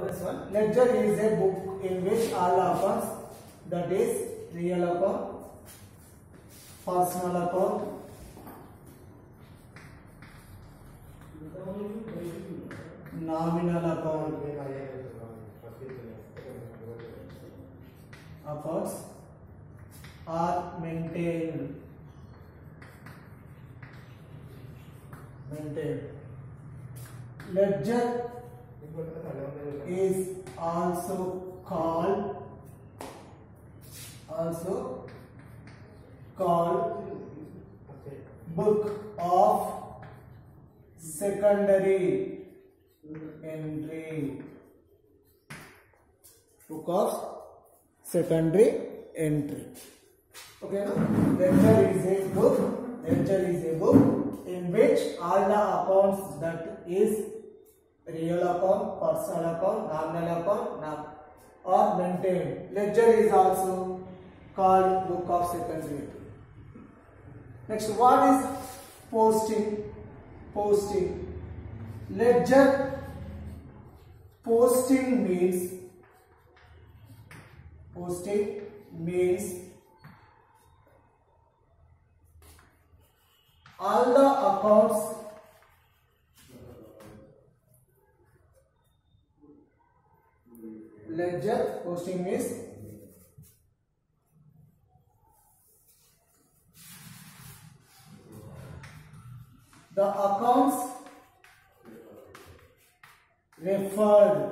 This one. Ledger is a book in which all accounts, that is real account, personal account, nominal account, accounts are maintained. Ledger is also called book of secondary entry. Book of secondary entry. Okay, no? Ledger is a book. Ledger is a book in which all the accounts, that is real account, personal account, nominal account, are maintained. Ledger is also called book of secondary entry. Next, what is posting? Ledger posting means all the accounts ledger posting means the accounts referred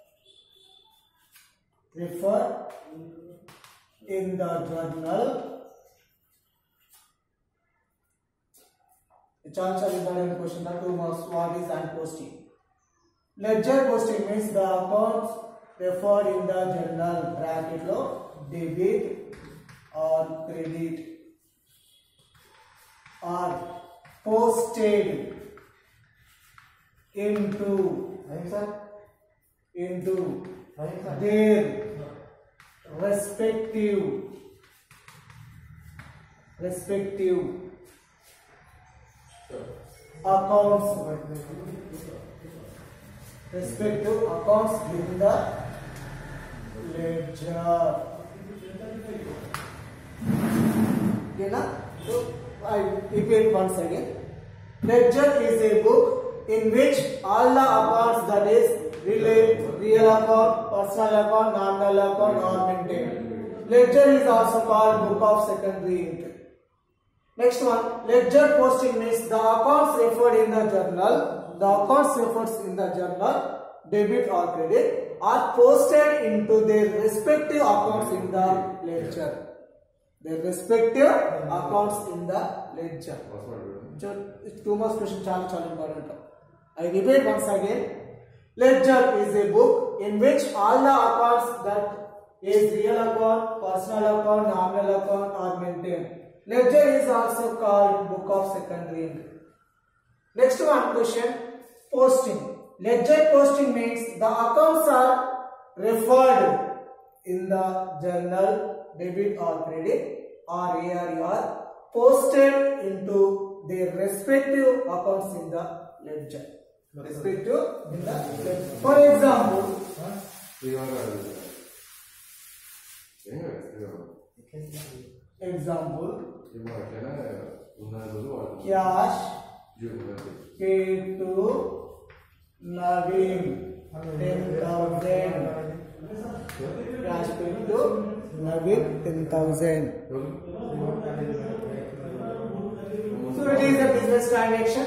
in the journal. It's also important question. The 2 marks. What is and posting? Ledger posting means the accounts referred in the journal bracket lo debit or credit are posted into their respective accounts in the ledger. Okay, na? So I repeat once again. Ledger is a book in which all the accounts, that is real account, personal account, nominal account, are maintained. Ledger is also called book of secondary entry. Next one, ledger posting means the accounts referred in the journal. The accounts referred in the journal, debit or credit, are posted into their respective accounts in the ledger. Their respective accounts in the ledger. So, 2 more questions are important. I repeat once again. Ledger is a book in which all the accounts, that is real account, personal account, nominal account, are maintained. Ledger is also called book of secondary entry. Next one question, posting. Ledger posting means the accounts are referred in the journal, debit or credit, or AR, posted into their respective accounts in the ledger. For example, cash paid to Naveen 10,000. Cash paid to Naveen 10,000. So it is a business transaction.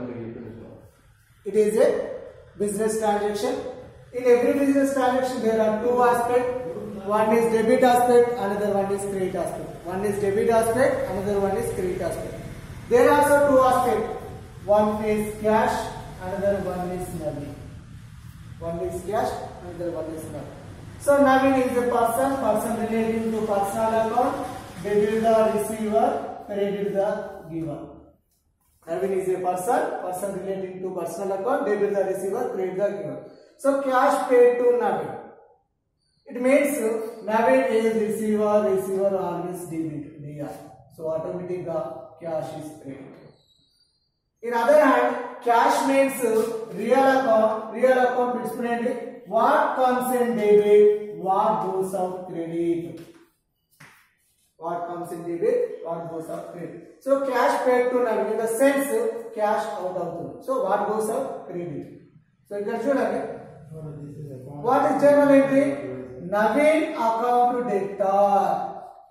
It is a business transaction. In every business transaction, there are 2 aspects. One is debit aspect, another one is credit aspect. One is debit aspect, another one is credit aspect. There are also 2 aspects. One is cash, another one is Naveen. One is cash, another one is Naveen. So Naveen is a person relating to personal account, debit the receiver, credit the giver. Naveen is a person relating to personal account, debit the receiver, credit the giver. So cash paid to Naveen. It means Naveen is receiver always debit, DR. So automatically the cash is paid. In other hand, cash means real account, it's what comes in debit, what goes out credit. What comes in debit, what goes out credit. So cash paid to Naveen in the sense cash out of. So what goes out credit. So you can show again. What is journal entry? Naveen account debtor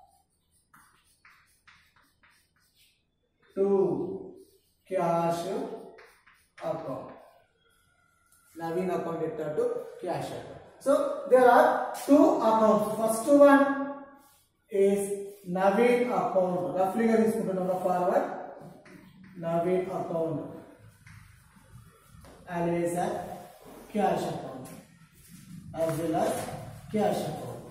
to cash account. Naveen account debtor to cash account. So there are two accounts. First one is Naveen account. Roughly this forward. Naveen account. Always a cash account as well as cash account.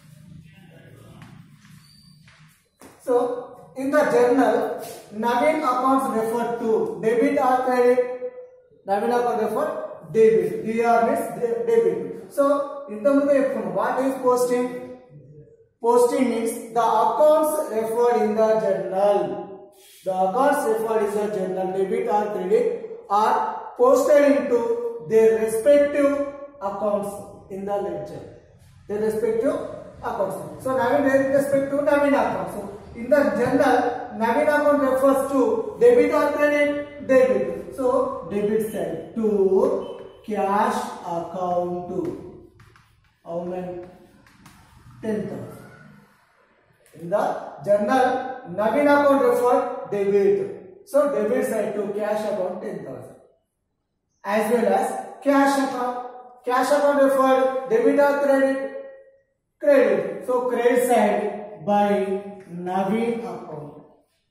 So in the journal, Naveen accounts referred to debit or credit. Naveen account referred debit. DR means debit. So in the what is posting? Posting means the accounts referred in the journal. The accounts referred in the journal, debit or credit, are posted into their respective accounts in the ledger. Their respective accounts. So Naveen with respect to Naveen account. So in the journal, Naveen account refers to debit or credit, debit. So debit side to cash account to how many? 10,000. In the journal, Naveen account referred debit. So debit side to cash account 10,000. As well as cash account. Cash account referred debit or credit? Credit. So credit side by Naveen account.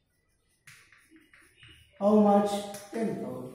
How much? 10,000.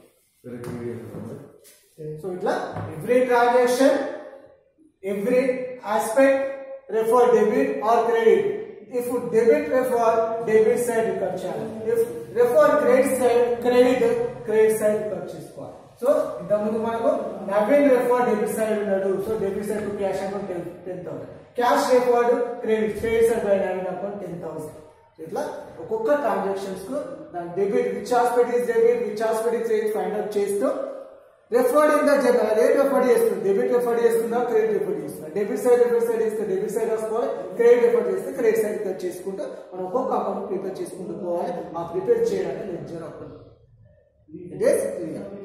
So every transaction, every aspect refer debit or credit. If debit refer debit side channel. If refer credit side purchase cost. So in the Naveen refer debit side. So debit side to cash account 10,000. Cash referred credit side by Naveen account 10,000. So transactions debit, which aspect is debit, which aspect is credit, find out chesto. Referred in the journal, debit referred chestunda, credit referred chestunda. Debit side is the debit side of credit referred chestunda, credit side cheskunta. Mana okka account prepare cheskuntu povali. Prepare cheyalante ledger account. It is clear.